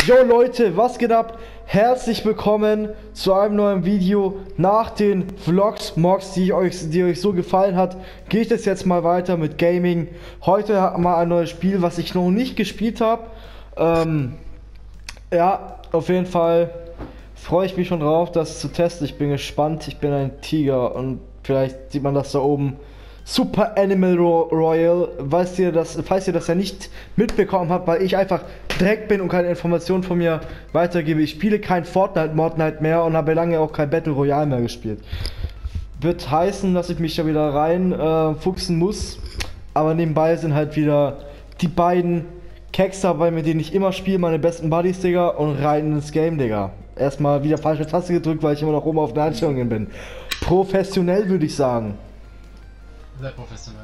Yo Leute, was geht ab? Herzlich willkommen zu einem neuen Video. Nach den Vlogs, Mods, die euch so gefallen hat, geht es jetzt mal weiter mit Gaming. Heute mal ein neues Spiel, was ich noch nicht gespielt habe. Ja, auf jeden Fall freue ich mich schon drauf, das zu testen. Ich bin gespannt. Ich bin ein Tiger und vielleicht sieht man das da oben. Super Animal Royal, falls ihr das ja nicht mitbekommen habt, weil ich einfach Dreck bin und keine Informationen von mir weitergebe. Ich spiele kein Fortnite mehr und habe lange auch kein Battle Royale mehr gespielt. Wird heißen, dass ich mich da wieder rein fuchsen muss, aber nebenbei sind halt wieder die beiden Keks dabei, mit denen ich immer spiele, meine besten Buddies, Digga, und rein ins Game, Digga. Erstmal wieder falsche Taste gedrückt, weil ich immer noch oben auf den Einstellungen bin. Professionell, würde ich sagen. Sehr professionell.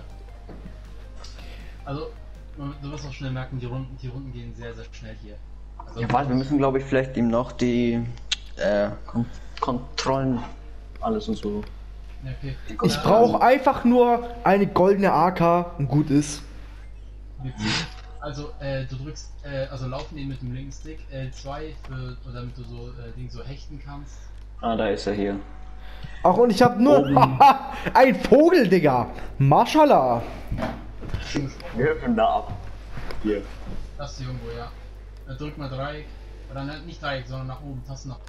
Also, du wirst auch schnell merken, die Runden gehen sehr, sehr schnell hier. Also, ja, warte, wir müssen, glaube ich, vielleicht ihm noch die Kontrollen, alles und so. ja, okay. Ich brauche einfach nur eine goldene AK und gut ist. Also, du drückst, also laufen eben mit dem linken Stick, L2, damit du so Ding so hechten kannst. Ah, da ist er hier. Ach, und ich habe nur ein Vogel, Digga. Mashallah. Wir öffnen da ab. Hier. Das ist irgendwo, ja. Drück mal Dreieck. Oder nicht Dreieck, sondern nach oben, Tasten nach.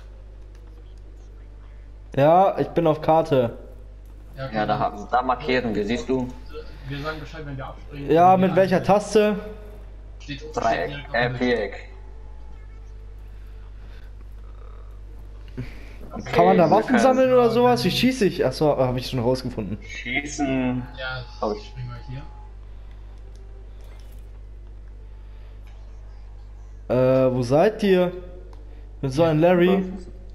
Ja, ich bin auf Karte. Ja, okay, Ja, da markieren wir, siehst du? Wir sagen Bescheid, wenn wir abspringen. Ja, mit welcher Taste? Steht Dreieck, Viereck. Okay, Kann man da Waffen sammeln oder sowas? Wie schieße ich? Achso, habe ich schon rausgefunden. Schießen. Ja, Oh. ich spring mal hier. Wo seid ihr? Mit so einem Larry.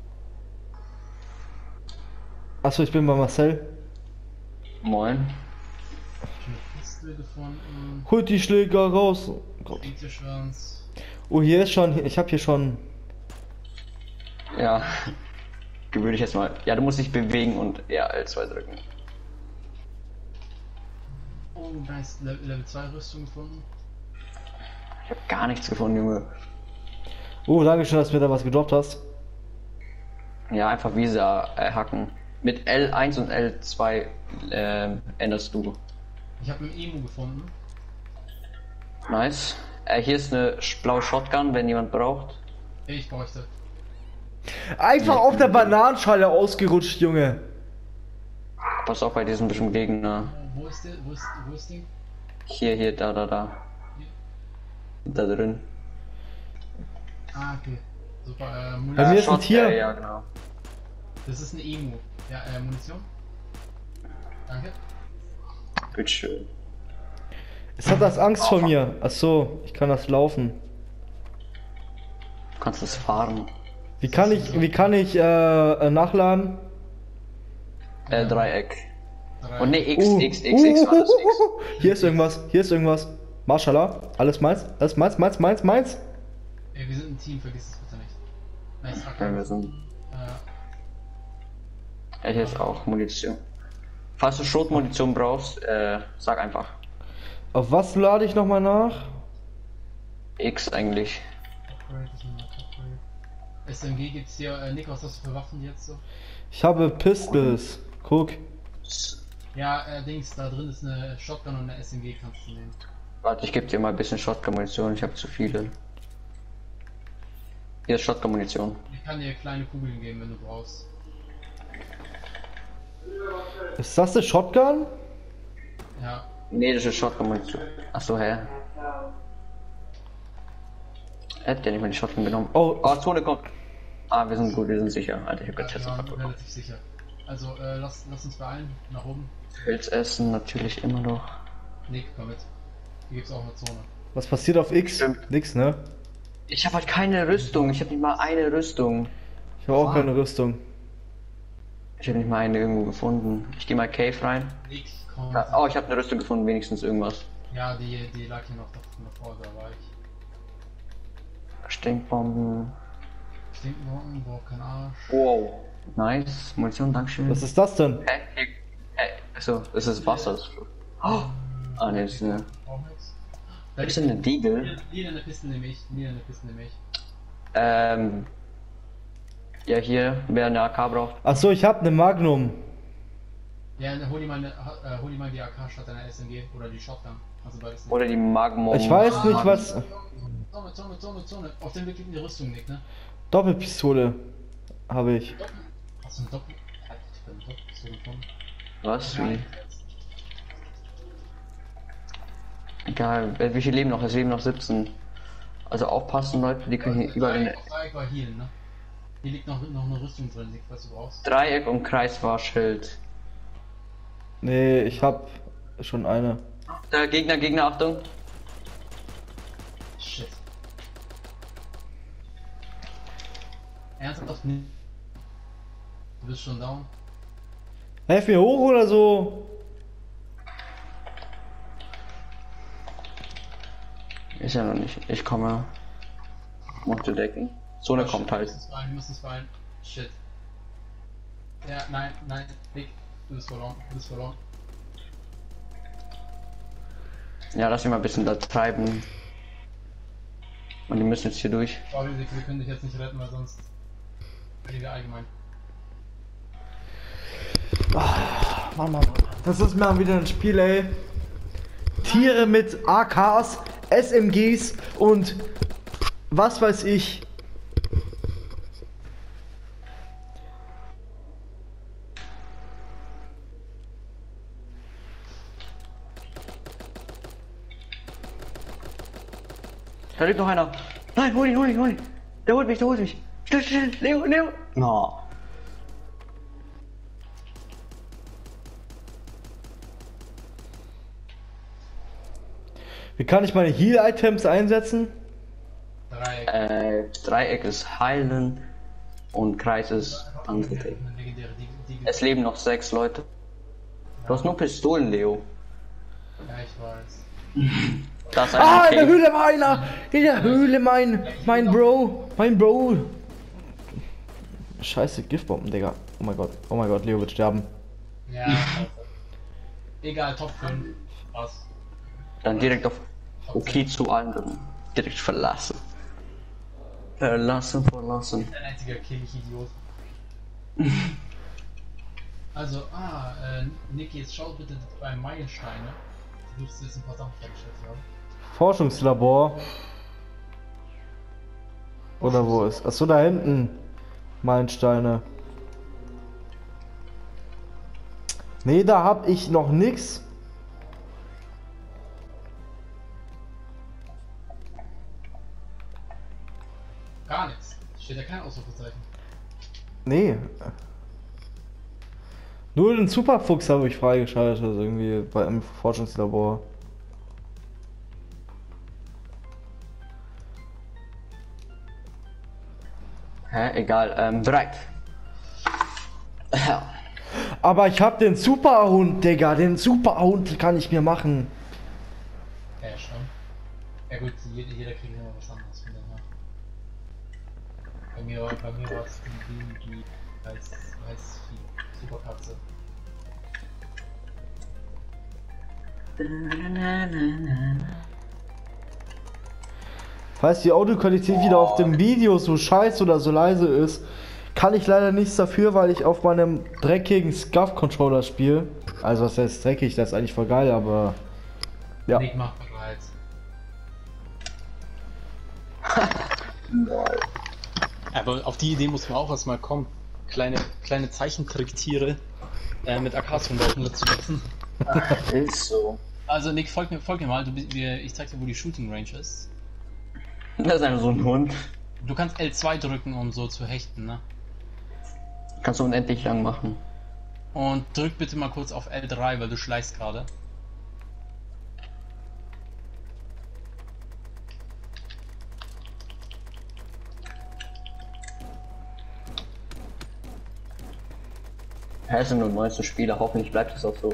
Achso, ich bin bei Marcel. Moin. Ich hab eine Pistole gefunden. Holt die Schläger raus. Schwanz. Oh, hier ist schon. Ich habe hier schon. Ja. Gewöhne ich jetzt mal. Ja, du musst dich bewegen und L2 drücken. Oh, nice. Level 2 Rüstung gefunden. Ich habe gar nichts gefunden, Junge. Oh, danke schön, dass du mir da was gedroppt hast. Ja, einfach Visa hacken. Mit L1 und L2 änderst du. Ich habe einen Emu gefunden. Nice. Hier ist eine blaue Shotgun, wenn jemand braucht. Ich bräuchte. Einfach auf der Bananenschale ausgerutscht, Junge. Pass auf bei diesem bestimmten Gegner. Wo ist der? Wo ist die? Hier, da. Da drin. Ah, okay. Super, Munition. Bei mir ist ein Tier. Ja, genau. Das ist eine Emu. Ja, Munition. Danke. Bitteschön. Es hat das Angst vor mir. Achso, ich kann das laufen. Du kannst das fahren. Wie kann ich nachladen? Dreieck. Drei. Und ne, X war das X. Hier ist irgendwas. Mashallah, alles meins. Ey, wir sind ein Team, vergiss es bitte nicht. Nice, Ja, okay. wir sind. Hier ist auch Munition. Falls du Schrotmunition brauchst, sag einfach. Auf was lade ich nochmal nach? X eigentlich. Upgrade ist nochmal Upgrade. SMG gibt's hier, Nick, was hast du für Waffen jetzt so? Ich habe Pistols. Guck. Ja, Dings, da drin ist eine Shotgun und eine SMG, kannst du nehmen. Warte, ich gebe dir mal ein bisschen Shotgun-Munition, ich habe zu viele. Hier ist Shotgun-Munition. Ich kann dir kleine Kugeln geben, wenn du brauchst. Ist das eine Shotgun? Ja. Nee, das ist Shotgun-Munition. Achso, hä? Hätte ja nicht mal die Shotgun genommen. Oh. Zone kommt. Ah, wir sind gut, wir sind sicher. Alter, ich hab gerade Wir Tests waren verpackt. relativ sicher. Also, lass uns beeilen, nach oben. Pilz essen natürlich immer noch. Nick, komm mit. Hier gibt's auch eine Zone. Was passiert auf X? Stimmt. Nix, ne? Ich habe halt keine Rüstung, ich habe nicht mal eine Rüstung. Ich habe auch keine Rüstung. Ich habe nicht mal eine irgendwo gefunden. Ich gehe mal Cave rein. Nick, komm. Oh, ich habe eine Rüstung gefunden, wenigstens irgendwas. Ja, die lag hier noch davor, da war ich. Stinkbomben. Stinkmorgen, braucht keinen Arsch. Wow. Nice. Munition, dankeschön. Was ist das denn? Achso, das ist Wasser. Oh. Ah, ne, das ist eine. Braucht nichts. Ist denn eine Deagle? Lila eine Piste nehme ich. Ja, hier, wer eine AK braucht. Achso, ich hab ne Magnum. Ja, hol dir mal die AK statt deiner SMG oder die Shotgun. Also beides nicht. Oder die Magnum. Ich weiß nicht, was. Zone. Auf den Weg in die Rüstung, Nick, ne? Doppelpistole habe ich. Hast du ein Doppel... Ich bin eine Doppelpistole gefunden. Was? Wie? Egal, wie viel leben noch? Es leben noch 17. Also aufpassen, Leute, die können hier überall. Dreieck war healen, ne? Hier liegt noch eine Rüstung drin, Nick, was du brauchst. Dreieck und Kreis war Schild. Nee, ich hab schon eine. Gegner, Achtung. Shit. Ernsthaft nicht. Du bist schon down. Helf mir hoch oder so. Ist ja noch nicht. Ich komme. Musste decken. Zone kommt halt. Wir müssen es beeilen. Shit. Ja, nein, Nick. Du bist verloren. Ja, lass mich mal ein bisschen da treiben. Und die müssen jetzt hier durch. Sorry, Nick, wir können dich jetzt nicht retten, weil sonst verlieren wir allgemein. Mann. Das ist mal wieder ein Spiel, ey. Tiere mit AKs, SMGs und was weiß ich. Da liegt noch einer. Nein, hol ihn. Der holt mich. Schnell, Leo. No. Wie kann ich meine Heal-Items einsetzen? Dreieck ist heilen und Kreis ist angedecken. Es leben noch 6 Leute. Du hast nur Pistolen, Leo. Ja, ich weiß. Das ist Ah, ein in der Höhle war einer! In der Höhle, mein Bro! Scheiße, Giftbomben, Digga. Oh mein Gott, Leo wird sterben. Ja, egal, Top 5. Was? Dann direkt auf OK zu allen drücken. Direkt verlassen. Verlassen. Ein einziger Kill, ich Idiot. Also, Niki, jetzt schau bitte bei Meilensteine. Du dürftest jetzt ein paar Sachen freigestellt haben. Forschungslabor. Oder wo ist? Achso, da hinten. Meilensteine. Nee, da hab ich noch nix. Gar nichts. Steht ja kein Ausrufezeichen. Nee. Nur den Superfuchs habe ich freigeschaltet, irgendwie im Forschungslabor. Egal, bereit. Aber ich hab den Superhund, Digga. Den Superhund kann ich mir machen. Ja, schon. Ja gut, jeder kriegt immer was anderes von dem. Bei mir war es die heißt Superkatze. Falls die Audioqualität wieder auf dem Video so scheiße oder so leise ist, kann ich leider nichts dafür, weil ich auf meinem dreckigen SCUF-Controller spiele. Also was heißt dreckig, das ist eigentlich voll geil, aber... Ja. Nick macht bereit. Aber auf die Idee muss man auch erstmal kommen. Kleine Zeichentricktiere mit AKs rumlaufen zu lassen. Ist so. Also Nick, folg mir mal, ich zeig dir, wo die Shooting Range ist. Das ist einfach so ein Hund. Du kannst L2 drücken, um so zu hechten, ne? Kannst du unendlich lang machen. Und drück bitte mal kurz auf L3, weil du schleichst gerade. Es sind nur 19 Spieler, hoffentlich bleibt es auch so.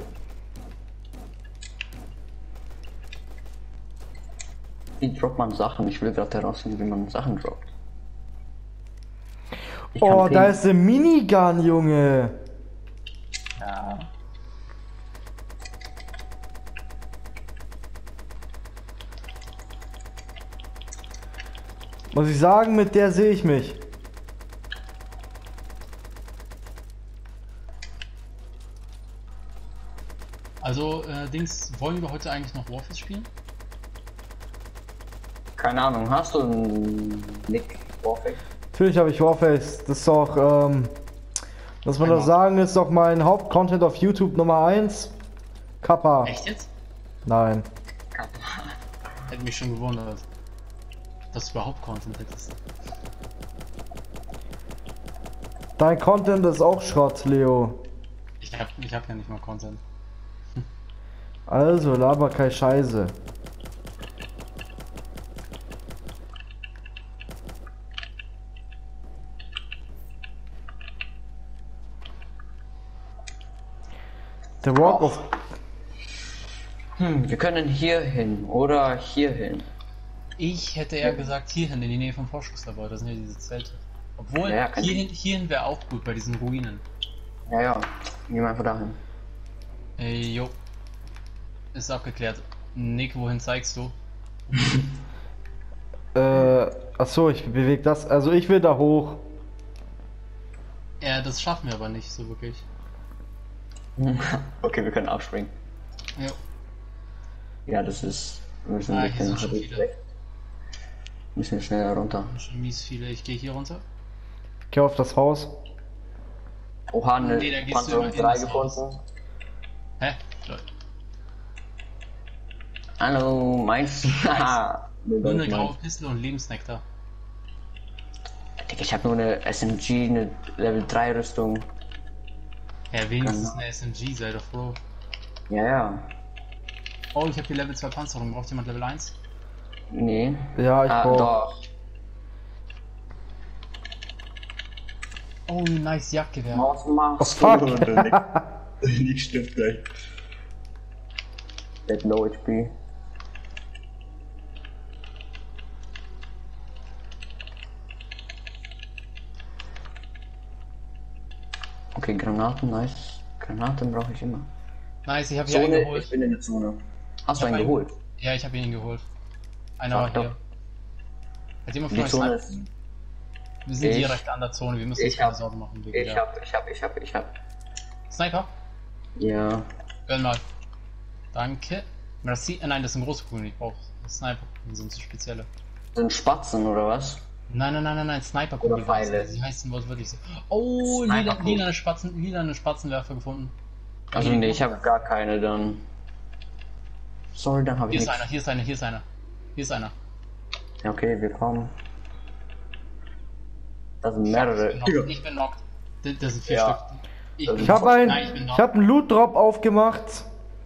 Wie droppt man Sachen? Ich will gerade herausfinden, wie man Sachen droppt. Oh, da ist eine Minigun, Junge. Ja. Muss ich sagen, mit der sehe ich mich. Also, Dings, wollen wir heute eigentlich noch Warface spielen? Keine Ahnung, hast du einen Nick Warface? Natürlich habe ich Warface. Das ist doch, muss man doch sagen, ist doch mein Hauptcontent auf YouTube Nummer 1. Kappa. Echt jetzt? Nein. Hätte mich schon gewundert, dass du überhaupt Content hättest. Dein Content ist auch Schrott, Leo. Ich hab ja nicht mal Content. Also, laber keine Scheiße. The Walk of... Wir können hier hin oder hier hin. Ich hätte eher gesagt hierhin, in die Nähe vom Forschungslabor, da sind ja diese Zelte. Obwohl, Ja, hierhin wäre auch gut, bei diesen Ruinen. Ja, ja. Gehen wir einfach dahin. Jo. Ist abgeklärt. Nick, wohin zeigst du? Achso, ich bewege das. Also ich will da hoch. Ja, das schaffen wir aber nicht so wirklich. Okay, wir können abspringen. Jo. Ja, das ist... Wir müssen Ah, hier sind schon viele. Müssen wir schneller runter. Schon mies viele. Ich gehe hier runter. Geh auf das Haus. Oha, eine Nee, da gehst du Panzerung immer in 3 das Haus. gefunden. Hä? Leute. Hallo, meinst du? Haha. Nur eine graue Pistole und Lebensnektar. Digga, ich habe nur eine SMG, eine Level 3 Rüstung. Ja, wenigstens eine SMG, sei doch froh. Ja, ja. Oh, ich habe hier Level 2 Panzerung. Braucht jemand Level 1? Nee. Ja, ich brauch. Doch. Oh, nice Jagdgewehr. Was machst fuck? du? Nicht stimmt gleich. That low HP. Okay, Granaten, nice. Granaten brauche ich immer. Nice, ich habe hier einen Zone, geholt. ich bin in der Zone. Hast du Ich hab einen geholt? Ja, ich habe ihn geholt. Einer Sag war doch. hier. Hat jemand von Die euch Zone Sniper? ist... Wir sind Ich- direkt an der Zone, wir müssen uns ich keine hab- Sorgen machen. wegen Ich der- hab. Sniper? Ja. Gönn mal. Danke. Merci. Nein, das sind große Kugeln, ich brauche Sniper. Die sind zu spezielle. Sind Spatzen oder was? Nein, Sniper-Kugeln. Oder Pfeile. Sie heißen wortwörtlich so. Oh, Sniper-Kugeln. lila Spatzenwerfer gefunden. Also nee, ich habe gar keine dann. Sorry, dann habe Hier ich ist nichts. einer, hier ist einer, hier ist einer. Hier ist einer. Ja, okay, wir kommen. Das sind Ich mehrere. bin knocked. Ich bin knocked. Das sind 4 Ja. Stück. Ich Ich habe Nein, ich bin ich knocked. habe einen Loot Drop aufgemacht.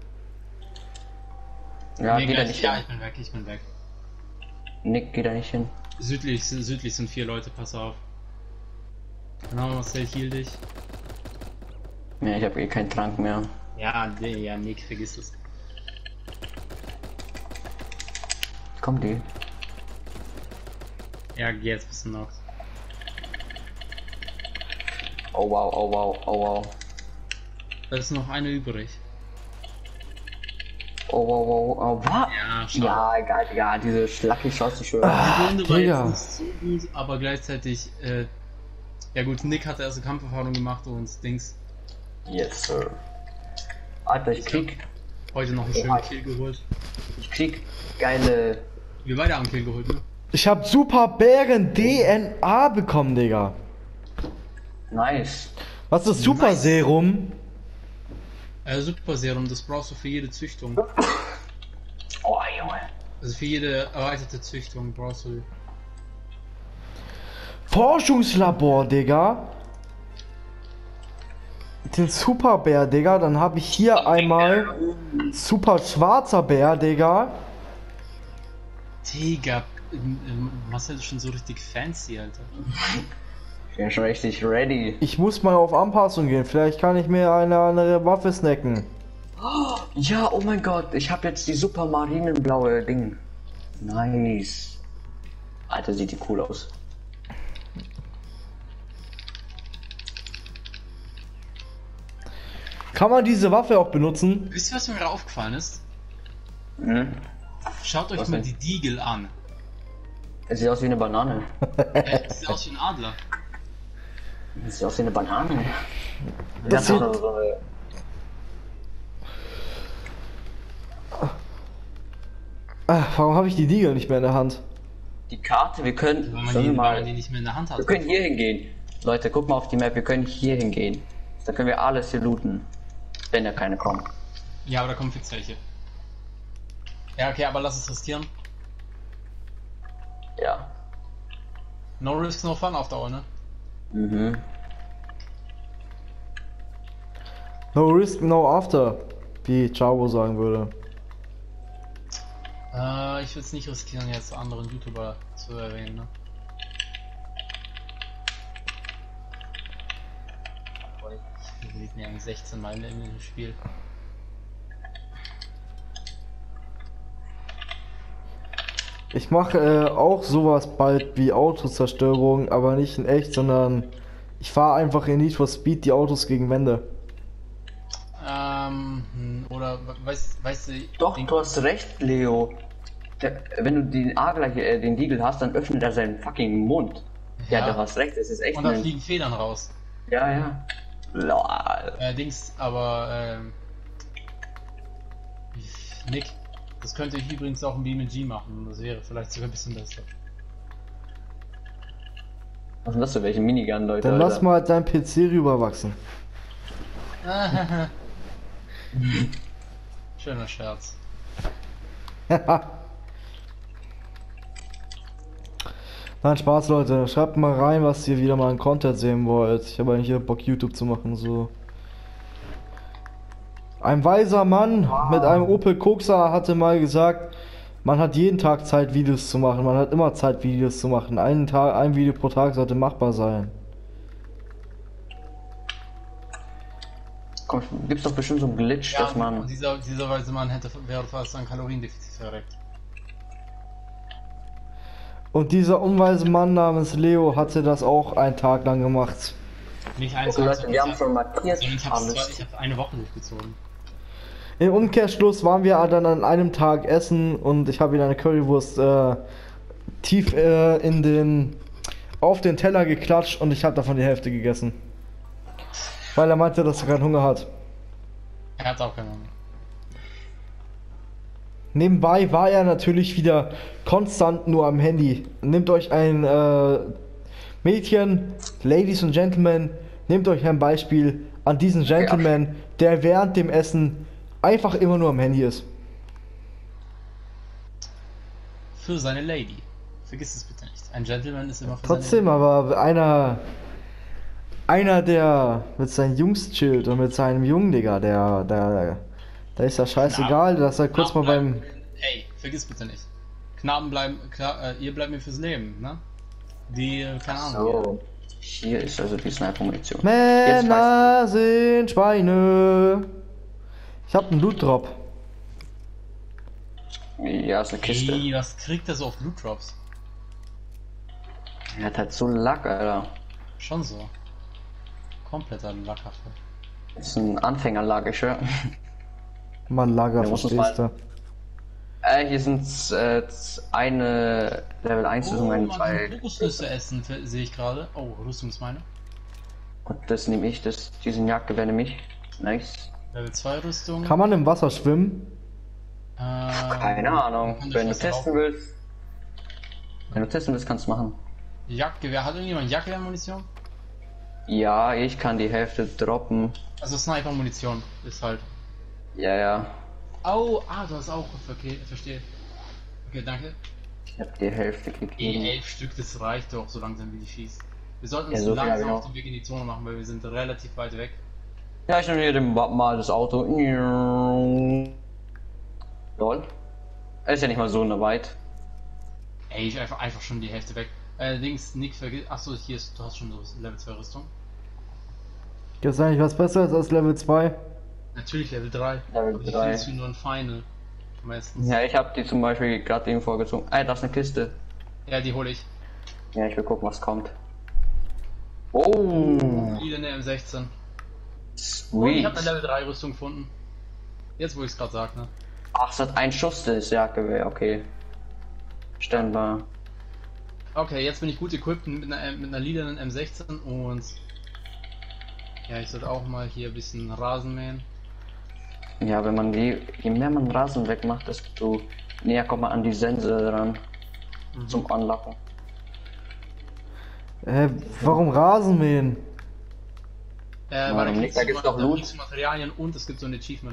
Ja, Nee, geht da gleich. nicht Ja, hin. ich bin weg. Nick, geht da nicht hin. Südlich sind 4 Leute, pass auf. Genau, Marcel, heal dich. Ja, ich habe eh keinen Trank mehr. Ja, Nick, vergiss es. Komm, die. Ja, jetzt bist du knocked. Oh wow, oh wow, oh wow. Da ist noch eine übrig. Oh wow, oh wow, oh was? Ja, schau. Ja, egal, ja, diese Schlacki Shots, ich schwöre. Die Runde war Digga. jetzt nicht so gut, aber gleichzeitig, ja gut, Nick hatte erste Kampferfahrung gemacht und Dings Yes, sir. Alter, ich krieg heute noch einen schönen Kill geholt. geile... Wir beide haben einen Kill geholt, ne? Ich habe Super Bären DNA bekommen, Digga. Nice. Was ist Super Serum? Super Serum, das brauchst du für jede Züchtung. Oh, Junge. Also für jede erweiterte Züchtung brauchst du. Forschungslabor, Digga. Den Super Bär, Digga. Dann habe ich hier einmal Super Schwarzer Bär, Digga. Digga, Marcel ist schon so richtig fancy, Alter. Ich bin schon richtig ready. Ich muss mal auf Anpassung gehen. Vielleicht kann ich mir eine andere Waffe snacken. Ja, oh mein Gott, ich habe jetzt die super marinenblaue Ding. Nice. Alter, sieht die cool aus. Kann man diese Waffe auch benutzen? Wisst ihr, was mir gerade aufgefallen ist? Mhm. Schaut euch Was mal denn? die Diegel an. Es sieht aus wie eine Banane. Es sieht aus wie ein Adler. Es sieht aus wie eine Banane. Das hat sieht- auch so eine... Warum habe ich die Diegel nicht mehr in der Hand? Die Karte, wir können... Weil man Sollen wir die, weil mal... man die nicht mehr in der Hand hat. Wir können hier hingehen. Leute, guck mal auf die Map, wir können hier hingehen. Dann können wir alles hier looten. Wenn da keine kommen. Ja, aber da kommen fix welche. Ja, okay, aber lass es riskieren. Ja. No risk, no fun auf Dauer, ne? Mhm. No risk, no after, wie Chavo sagen würde. Ich würde es nicht riskieren, jetzt anderen YouTuber zu erwähnen, ne? Aber wir liegen ja 16 Mal in dem Spiel. Ich mache auch sowas bald wie Autozerstörung, aber nicht in echt, sondern ich fahre einfach in Need for Speed die Autos gegen Wände. Oder weißt du... Doch, du hast recht, Leo. Wenn du den A gleich, den Deagle hast, dann öffnet er seinen fucking Mund. Ja, du hast recht, es ist echt Und da ein... fliegen Federn raus. Ja, ja. Lol. Dings, aber Nick, das könnte ich übrigens auch im BMG machen. Das wäre vielleicht sogar ein bisschen besser. Was ist das für welche Minigun, Leute? Dann lass Alter? mal dein PC rüberwachsen. Schöner Scherz. Nein, Spaß, Leute. Schreibt mal rein, was ihr wieder mal an Content sehen wollt. Ich habe eigentlich hier Bock, YouTube zu machen, so. Ein weiser Mann mit einem Opel Koksa hatte mal gesagt, man hat jeden Tag Zeit, Videos zu machen. Man hat immer Zeit, Videos zu machen. Ein Video pro Tag sollte machbar sein. Komm, gibt's doch bestimmt so einen Glitch, dass und man... dieser weise Mann wäre fast an Kaloriendefizit verreckt. Und dieser unweise Mann namens Leo hatte das auch einen Tag lang gemacht. Nicht eins, Okay, Leute, wir haben schon markiert ich habe alles. eine Woche durchgezogen. Im Umkehrschluss waren wir dann an einem Tag essen und ich habe ihm eine Currywurst tief auf den Teller geklatscht und ich habe davon die Hälfte gegessen. Weil er meinte, dass er keinen Hunger hat. Er hat auch keinen Hunger. Nebenbei war er natürlich wieder konstant nur am Handy. Nehmt euch ein Mädchen, Ladies und Gentlemen, nehmt euch ein Beispiel an diesen Gentleman, der während dem Essen einfach immer nur am Handy ist. Für seine Lady. Vergiss es bitte nicht. Ein Gentleman ist immer für Trotzdem, seine aber einer, der mit seinen Jungs chillt und mit seinem Jungen, Digga, da ist ja scheißegal, dass er kurz mal beim... Ey, vergiss bitte nicht. Knaben bleiben, klar, ihr bleibt mir fürs Leben, ne? Die, keine Ahnung. So, hier ist also die Sniper-Munition. Jetzt Männer sind Schweine. Ich hab einen Loot-Drop. Ja, ist eine Kiste. Ey, was kriegt er so auf Loot Drops? Er hat halt so Lack, Alter. Schon so. Kompletter Lackhafte. Ist ein Anfängerlack, ich schwör. Mann, Lager, Ja, muss es verstehst du? Hier sind eine Level 1 Rüstung, eine 2. Kokosnüsse essen, sehe ich gerade. Oh, Rüstung ist meine. Und das nehme ich, diesen Jagdgewehr nehme ich. Nice. Level 2 Rüstung. Kann man im Wasser schwimmen? Keine Ahnung. kann Wenn du das testen willst. Wenn du testen willst, kannst du machen. Jagdgewehr. Hat irgendjemand Jagdgewehr-Munition? Ja, ich kann die Hälfte droppen. Also Sniper-Munition ist halt. Ja, ja. Oh, du hast auch. Okay, verstehe. Okay, danke. Ich hab die Hälfte gegeben. 11 Stück, das reicht doch, so langsam wie die schießt. Wir sollten Ja, uns so viel langsam hab ich auf den Weg in die Zone machen, weil wir sind relativ weit weg. Ja, ich nehme hier mal das Auto. Lol. Ist ja nicht mal so weit. Ey, ich einfach schon die Hälfte weg. Allerdings, Nick vergisst. Achso, hier ist. Du hast schon so Level 2 Rüstung. Gibt's eigentlich was Besseres als Level 2? Natürlich Level 3. Level Aber die 3. findest du nur in Final. Meistens. Ja, ich habe die zum Beispiel gerade eben vorgezogen. Ey, da ist eine Kiste. Ja, die hole ich. Ja, ich will gucken, was kommt. Oh, Wieder eine M16. Und ich sweet. habe eine Level 3 Rüstung gefunden. Jetzt, wo ich es gerade sage, ne? Ach, es hat ein Schuss, das Jagdgewehr, okay. Sternbar. Okay, jetzt bin ich gut equipped mit einer lilanen M16 und ja, ich sollte auch mal hier ein bisschen Rasen mähen. Ja, wenn man je mehr man Rasen wegmacht, desto näher kommt man an die Sense ran zum Anlachen. Warum Rasenmähen? Weil Warum nicht? Da gibt's doch Loot. kriegst du Materialien und es gibt so ein Achievement.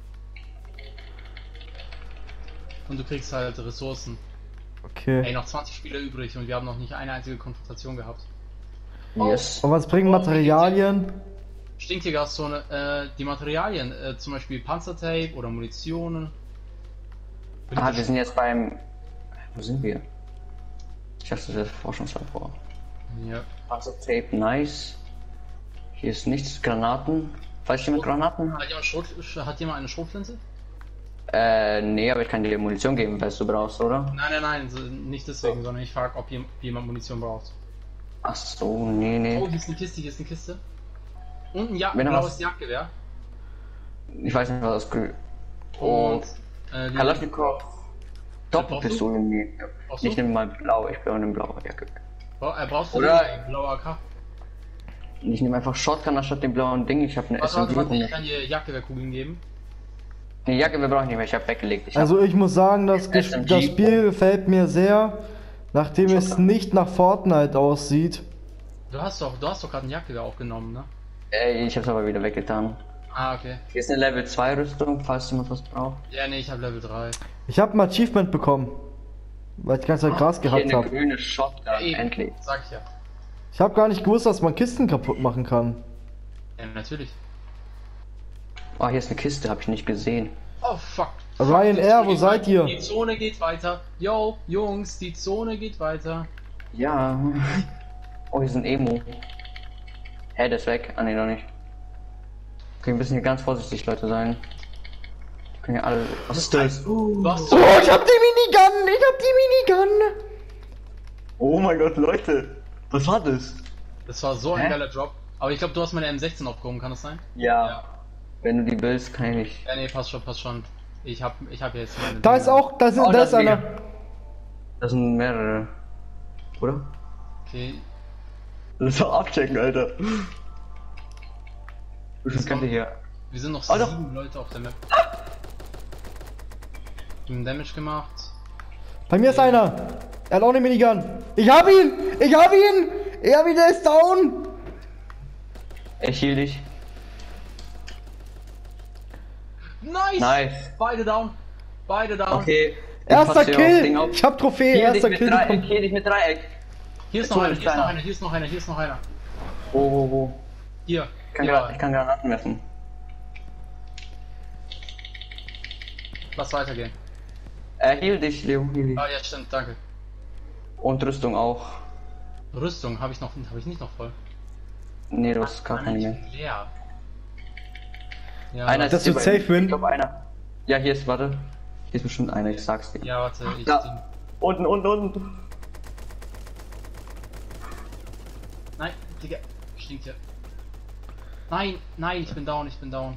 Und du kriegst halt Ressourcen. Ey, Okay. noch 20 Spieler übrig und wir haben noch nicht eine einzige Konfrontation gehabt. Yes. Und was bringen Materialien? Stinktigerzone, die Materialien, zum Beispiel Panzertape oder Munitionen. Ah, wir sind jetzt beim... Wo sind wir? Ich dachte, das ist Forschungslabor. Ja. Panzertape, nice. Hier ist nichts, Granaten. Falls jemand Granaten hat? Hat jemand eine Schrotflinte? Nee, aber ich kann dir Munition geben, falls du brauchst, oder? Nein, nicht deswegen, sondern ich frage, ob jemand Munition braucht. Ach so, nee. Oh, hier ist eine Kiste, Und ein Wenn du blaues hast- Jagdgewehr. Ich weiß nicht, was das Und Kalaschnikow. Doppelpistole, nee. Brauchst du? Ich nehme mal blau, ich bin in blau. Ja, gut. Brauchst du Oder- den blaue AK? Ich nehme einfach Shotgun anstatt dem blauen Ding. Ich habe eine SMG. Warte, ich kann dir Jagdgewehrkugeln geben. Die Jacke wir brauchen nicht mehr, ich habe weggelegt. Also ich muss sagen, das SMG. Spiel gefällt mir sehr, nachdem es nicht nach Fortnite aussieht. Du hast doch gerade ein Jagdgewehr aufgenommen, ne? Ich hab's aber wieder weggetan. Ah, okay. Hier ist eine Level 2 Rüstung, falls jemand was braucht. Ja, nee, ich habe Level 3. Ich habe ein Achievement bekommen, weil ich die ganze Zeit Gras Hier gehackt eine habe. grüne Shotgun, Eben, endlich. Sag ich ja. Ich habe gar nicht gewusst, dass man Kisten kaputt machen kann. Ja, natürlich. Oh, hier ist eine Kiste, habe ich nicht gesehen. Oh, fuck. Ryanair, wo Die seid ihr? Die Zone geht weiter. Yo, Jungs, die Zone geht weiter. Ja. Oh, hier ist ein Emo. Hä, der ist weg. Ah, nee, noch nicht. Okay, wir müssen hier ganz vorsichtig, Leute, sein. Die können ja alle... Was ist das? Was? Oh, ich hab die Minigun! Ich hab die Minigun! Oh mein Gott, Leute. Was war das? Das war so ein Hä? geiler Drop. Aber ich glaube, du hast meine M16 aufgehoben, kann das sein? Ja. Wenn du die willst, kann ich nicht. Ja, nee, passt schon. Ich hab jetzt meine. Da ist auch, da Oh, ist das einer. Das sind mehrere. Oder? Okay. Das ist doch abchecken, Alter. Ich könnte hier. Wir sind noch Alter. 7 Leute auf der Map. Damage gemacht. Bei mir ist einer. Er hat auch eine Minigun. Ich hab ihn! Der ist down! Ich heal dich. Nice! Nice. Beide down. Okay. ich Erster passe hier aufs Ding Kill! auf. Ich hab Trophäe, Heal dich erster mit Kill. Dreieck, heal dich mit Dreieck. Hier ist noch einer, hier ist noch einer. Wo? Hier. Ich kann Granaten werfen. Lass weitergehen. Heal dich, Leo. Heal dich. Ah ja, stimmt, danke. Und Rüstung auch. Rüstung habe ich nicht noch voll. Nee, du hast gar keine Ich mehr. bin leer. Ja, Einer Das hier wird bei mir. safe win. Ich glaube einer. Ja, hier ist, warte. Hier ist bestimmt einer, ich sag's dir. ja, warte, ich. Da. Unten. Nein, Digga, stinkt hier. Nein, ich bin down.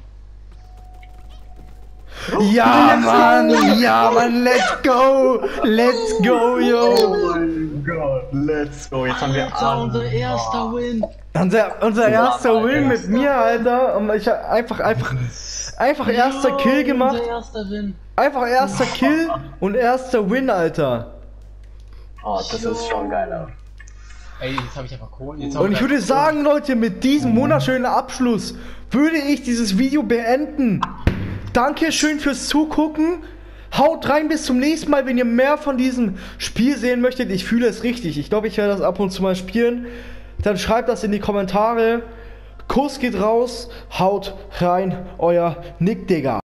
Ja, Mann, let's go, yo. mein Gott, let's go. Jetzt haben wir Unser erster Win. Unser erster Win mit mir, Alter. Und ich hab einfach erster Kill gemacht. Unser erster Win. Einfach erster Kill und erster Win, Alter. Oh, das ist schon geil. Ey, jetzt habe ich einfach Kohle. Und ich würde sagen, Leute, mit diesem wunderschönen Abschluss würde ich dieses Video beenden. Dankeschön fürs Zugucken. Haut rein, bis zum nächsten Mal, wenn ihr mehr von diesem Spiel sehen möchtet. Ich fühle es richtig. Ich glaube, ich werde das ab und zu mal spielen. Dann schreibt das in die Kommentare. Kuss geht raus. Haut rein, euer Nick, Digga.